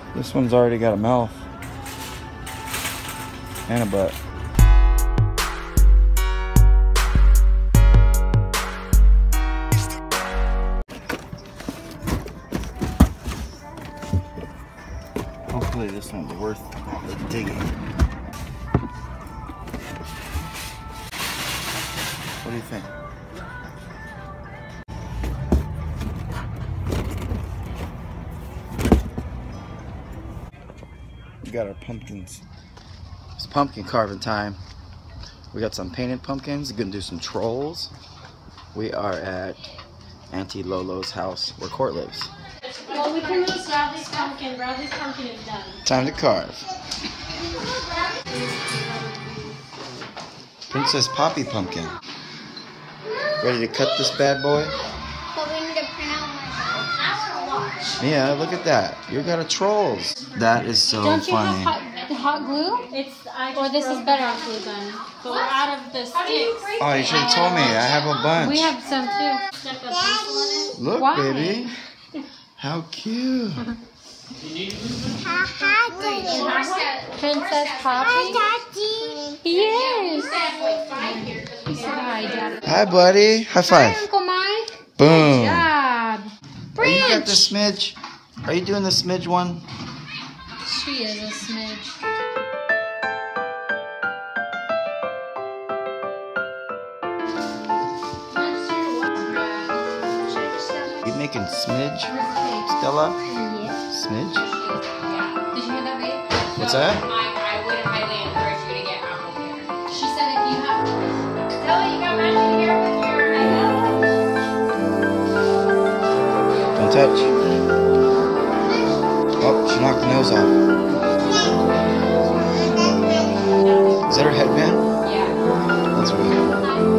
This one's already got a mouth and a butt. Hopefully this one's worth the digging. What do you think? We got our pumpkins. It's pumpkin carving time. We got some painted pumpkins. We're gonna do some trolls. We are at Auntie Lolo's house where Court lives. Well, we can use Bradley's pumpkin. Bradley's pumpkin is done. Time to carve. Princess Poppy pumpkin. Ready to cut this bad boy? But we need to print out my Yeah, look at that. You got a trolls. That is so Don't you funny. have hot glue? Or this is better glue gun. But we're out of the sticks. Oh, you should have told me. I have a bunch. We have some too. Stuck a pencil in it. Look, Why? baby. How cute. Princess Poppy? Yes. He said hi, Dad. Hi, buddy. High five. Hi, Uncle Mike. Boom. Good job. Oh, you got Branch. the smidge? Are you doing the smidge one? She is a smidge. You making smidge, Stella? Yes. Smidge? Yeah. Did you hear that, babe? What's that? I would highly encourage you to get apple hair. She said if you have... Stella, you got matching hair with your... Don't touch. Oh, she knocked the nose off. Is that her headband? Yeah. That's really cool.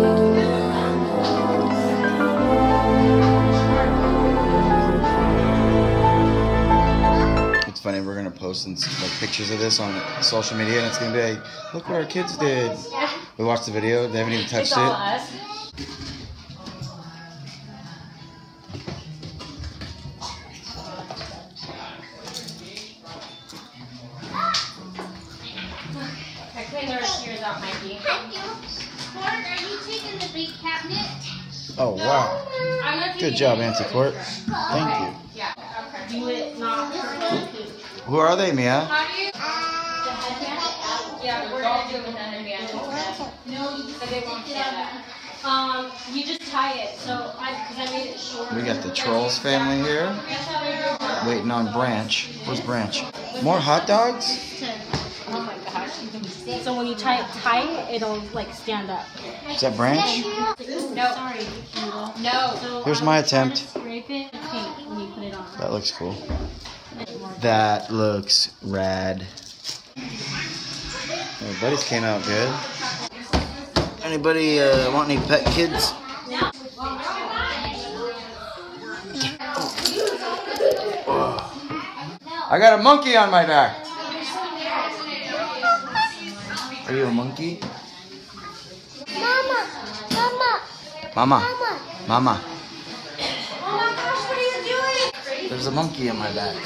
It's funny, we're gonna post like pictures of this on social media, and it's gonna be like, look what our kids did. We watched the video, they haven't even touched It's all it. us. I cleaned the rest of yours out, Mikey. Are you taking the big cabinet? Oh wow. I'm gonna Good job, Auntie Court. Thank you. Yeah. Okay. Do it not purple. Who are they, Mia? How do you? Yeah, we're all doing the headband. No, but they won't stand up. You just tie it. So, because I made it short. We got the Trolls family here, That's how we do it. waiting on Branch. Where's Branch? More hot dogs? Oh my gosh. So when you tie it tight, it'll like stand up. Is that Branch? No. Sorry. No. So, Here's my attempt. Scrape it pink when you put it on. That looks cool. That looks rad. Oh, buddies came out good. Anybody want any pet kids? Oh. I got a monkey on my back. Are you a monkey? Mama, Mama, Mama. Mama. Oh my gosh, what are you doing? There's a monkey on my back.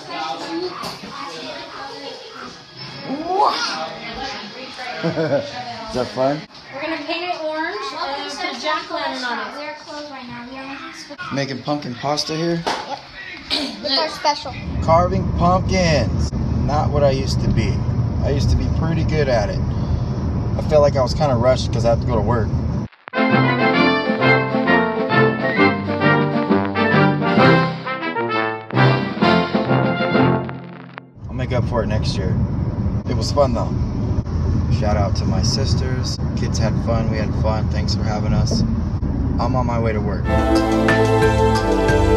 Is that fun? We're gonna paint it orange and put a jack-o'-lantern on it. We're closed right now. We are Making pumpkin pasta here. with our special. Carving pumpkins. Not what I used to be. I used to be pretty good at it. I felt like I was kind of rushed because I had to go to work. I'll make up for it next year. It was fun though. Shout out to my sisters. Kids had fun. We had fun. Thanks for having us. I'm on my way to work.